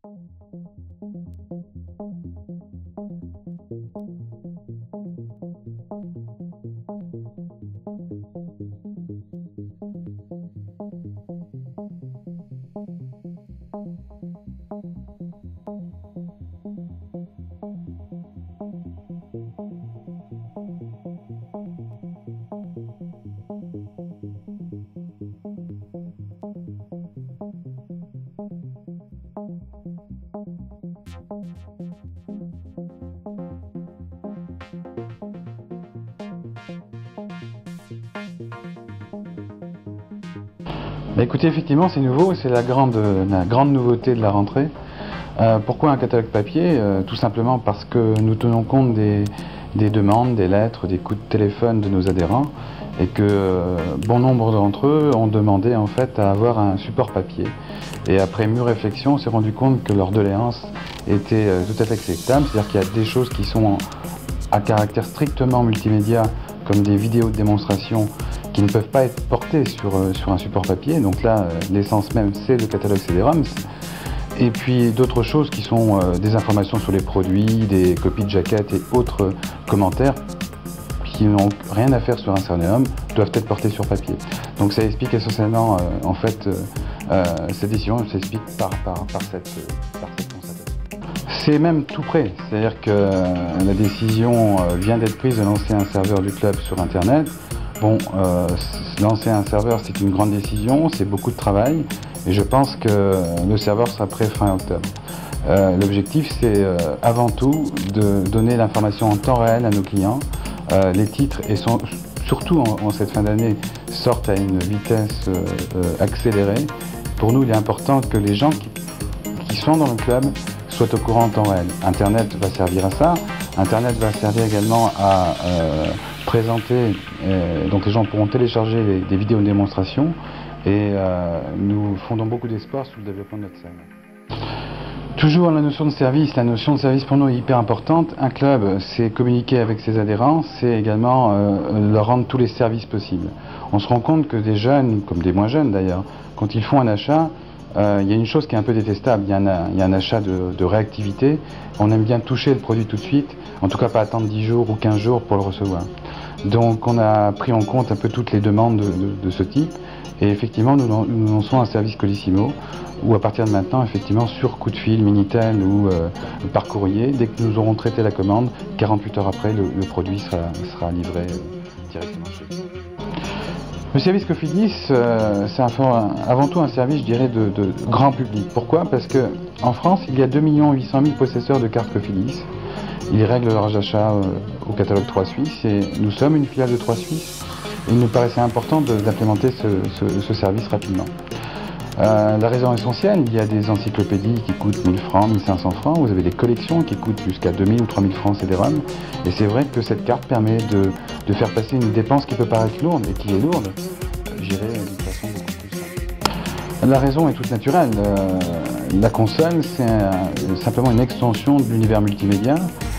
Bah écoutez, effectivement c'est nouveau, c'est la grande nouveauté de la rentrée. Pourquoi un catalogue papier? Tout simplement parce que nous tenons compte des demandes, des lettres, des coups de téléphone de nos adhérents et que bon nombre d'entre eux ont demandé en fait à avoir un support papier. Et après mûre réflexion, on s'est rendu compte que leur doléance était tout à fait acceptable, c'est-à-dire qu'il y a des choses qui sont à caractère strictement multimédia, comme des vidéos de démonstration qui ne peuvent pas être portées sur un support papier. Donc là, l'essence même, c'est le catalogue CD-ROM. Et puis d'autres choses qui sont des informations sur les produits, des copies de jaquettes et autres commentaires qui n'ont rien à faire sur un CD-ROM, doivent être portés sur papier. Donc ça explique essentiellement, en fait, cette décision s'explique par cette constatation. C'est même tout prêt, c'est-à-dire que la décision vient d'être prise de lancer un serveur du club sur Internet. Bon, lancer un serveur, c'est une grande décision, c'est beaucoup de travail, et je pense que le serveur sera prêt fin octobre. L'objectif, c'est avant tout de donner l'information en temps réel à nos clients. Les titres, et surtout en cette fin d'année, sortent à une vitesse accélérée. Pour nous, il est important que les gens qui sont dans le club soient au courant en temps réel. Internet va servir à ça. Internet va servir également à présenter, donc les gens pourront télécharger des vidéos de démonstration, et nous fondons beaucoup d'espoir sur le développement de notre serveur. Toujours la notion de service. La notion de service pour nous est hyper importante. Un club, c'est communiquer avec ses adhérents, c'est également leur rendre tous les services possibles. On se rend compte que des jeunes, comme des moins jeunes d'ailleurs, quand ils font un achat, il y a une chose qui est un peu détestable, il y a un achat de réactivité. On aime bien toucher le produit tout de suite, en tout cas pas attendre 10 jours ou 15 jours pour le recevoir. Donc on a pris en compte un peu toutes les demandes de ce type, et effectivement nous lançons un service Colissimo, où à partir de maintenant, effectivement, sur coup de fil, Minitel ou par courrier, dès que nous aurons traité la commande, 48 heures après, le produit sera livré directement chez nous. Le service Cofidis, c'est avant tout un service, je dirais, de grand public. Pourquoi? Parce qu'en France, il y a 2 800 000 possesseurs de cartes Cofidis. Ils règlent leurs achats au catalogue 3 Suisse, et nous sommes une filiale de 3 Suisse. Et il nous paraissait important d'implémenter ce service rapidement. La raison essentielle, il y a des encyclopédies qui coûtent 1000 francs, 1500 francs, vous avez des collections qui coûtent jusqu'à 2000 ou 3000 francs CD-ROM, et c'est vrai que cette carte permet de faire passer une dépense qui peut paraître lourde, et qui est lourde, j'irai d'une façon beaucoup plus simple. La raison est toute naturelle. La console, c'est simplement une extension de l'univers multimédia.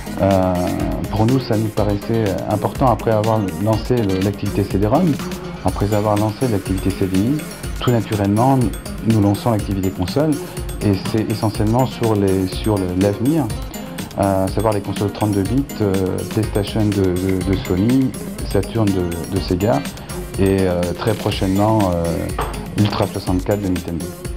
Pour nous, ça nous paraissait important, après avoir lancé l'activité CD-ROM, après avoir lancé l'activité CDI, tout naturellement, nous lançons l'activité console, et c'est essentiellement sur l'avenir, à savoir les consoles 32 bits, PlayStation de Sony, Saturn de Sega, et très prochainement Ultra 64 de Nintendo.